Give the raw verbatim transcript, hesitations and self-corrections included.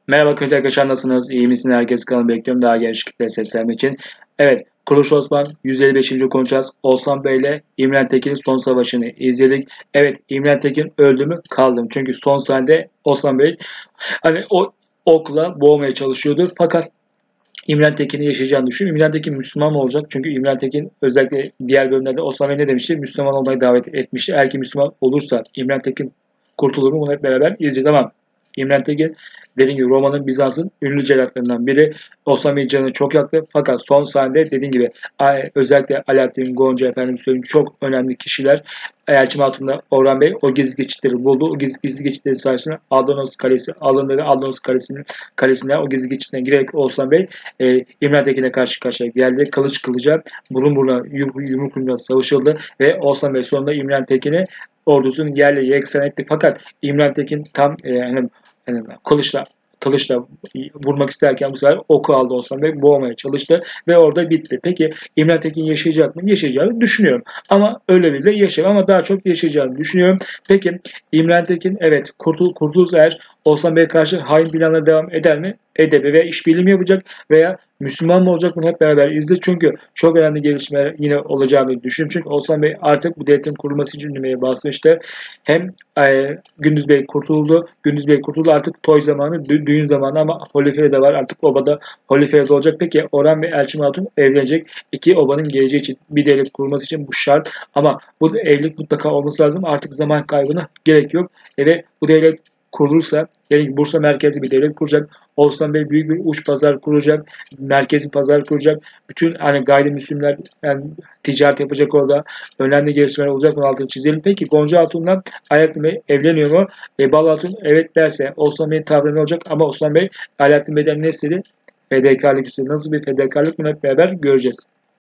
Merhaba kötü arkadaşlar, nasılsınız? İyi misiniz? Herkes kanalı bekliyorum daha geniş kitleye seslenmek için. Evet, Kuruluş Osman yüz elli beşinci konuşacağız. Osman Bey ile İmren Tekin'in son savaşını izledik. Evet, İmren Tekin öldü mü? Kaldım. Çünkü son sahnede Osman Bey hani o okla boğmaya çalışıyordu. Fakat İmren Tekin'i yaşayacağını düşünüyorum. İmren Tekin Müslüman mı olacak? Çünkü İmren Tekin özellikle diğer bölümlerde Osman Bey ne demişti? Müslüman olmayı davet etmişti. Eğer ki Müslüman olursa İmren Tekin kurtulur mu? Bunu hep beraber izleyeceğiz ama İmren Tekin dediğim gibi Roma'nın, Bizans'ın ünlü cellatlarından biri. Osman Bey'in canını çok yaktı. Fakat son sahnede dediğim gibi özellikle Alaaddin, Gonca, efendim söyleyeyim, çok önemli kişiler. Elçim Hatun'la Orhan Bey o gizli geçitleri buldu. O gizli, gizli geçitleri sayesinde Adanos Kalesi alındı ve Adanos Kalesi'nin kalesinden o gizli geçitine girerek Osman Bey e, İmren Tekin'e karşı karşıya geldi. Kılıç kılıca, burun buruna, yumruk yumruğa savaşıldı ve Osman Bey sonunda İmren Tekin'i ordusunu yerle yeksan etti. Fakat İmren Tekin tam e, yani, yani kılıçla kılıçla vurmak isterken bu sefer oku aldı Osman Bey, boğmaya çalıştı ve orada bitti. Peki İmren Tekin yaşayacak mı? Yaşayacağını düşünüyorum. Ama öyle bile yaşayacak ama daha çok yaşayacağını düşünüyorum. Peki İmren Tekin evet kurtul kurtulursa eğer Osman Bey'e karşı hain planları devam eder mi? Edebi ve işbirliği mi yapacak veya Müslüman mı olacak, bunu hep beraber izle. Çünkü çok önemli gelişmeler yine olacağını düşünüyorum. Çünkü Osman Bey artık bu devletin kurulması için düğmeye basmıştı. Hem e, Gündüz Bey kurtuldu. Gündüz Bey kurtuldu. Artık toy zamanı, dü- düğün zamanı ama Holifere de var. Artık obada Holifere de olacak. Peki Orhan Bey, Elçin Hatun evlenecek. İki obanın geleceği için, bir devlet kurulması için bu şart. Ama bu evlilik mutlaka olması lazım. Artık zaman kaybına gerek yok. E ve bu devlet kurulursa, yani Bursa merkezli bir devlet kuracak. Osman Bey büyük bir uç pazar kuracak. Merkezi pazar kuracak. Bütün hani gayrimüslimler yani ticaret yapacak orada. Önemli gelişmeler olacak. Bunun altını çizelim. Peki Gonca Hatun'la Alaaddin Bey evleniyor mu? E, Bal Hatun evet derse Osman Bey'in tavrı ne olacak? Ama Osman Bey Alaaddin Bey'den ne istedi? Fedakarlık istedi. Nasıl bir fedakarlık, bunu hep beraber göreceğiz.